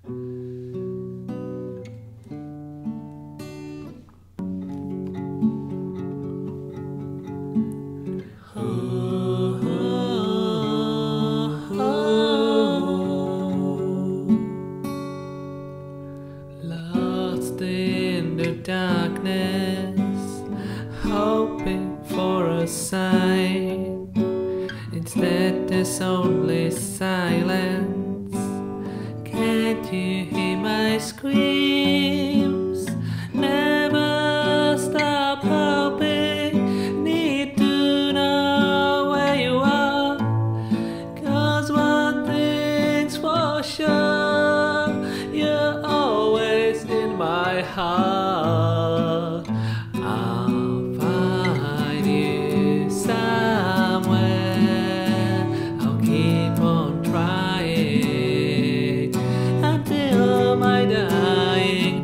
Lost in the darkness, hoping for a sign. Instead there's only silence. Can't you hear my screams? Never stop hoping. Need to know where you are. 'Cause one thing's for sure, you're always in my heart. I'll find you somewhere. I'll keep on trying until my dying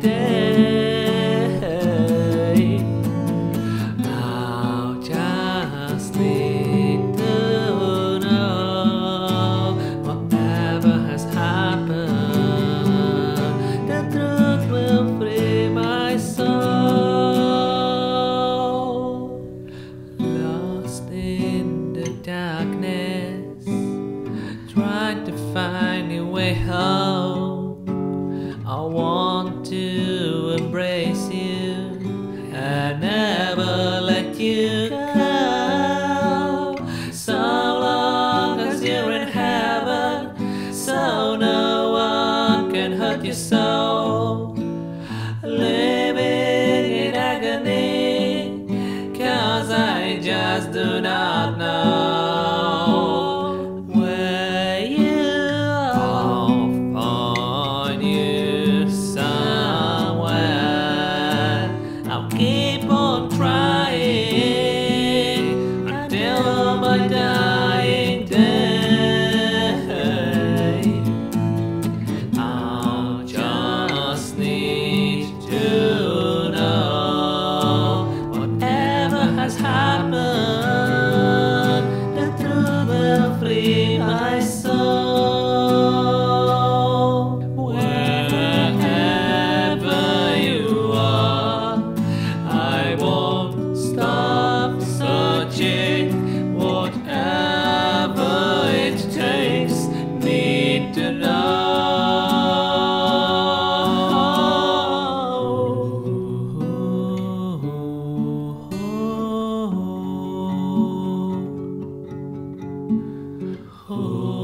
day. I'll just need to know whatever has happened, the truth will free my soul. Lost in the darkness, trying to find a way home. I want to embrace you and never let you go. So long as you're in heaven, so no one can hurt your soul. Living in agony, 'cause I just do not know where you are. I'll find you somewhere. I'll keep on trying until my dying day. I'll just need to know whatever has happened, the truth will free my soul. Wherever you are, I won't stop searching. Whatever it takes, need to know. Oh.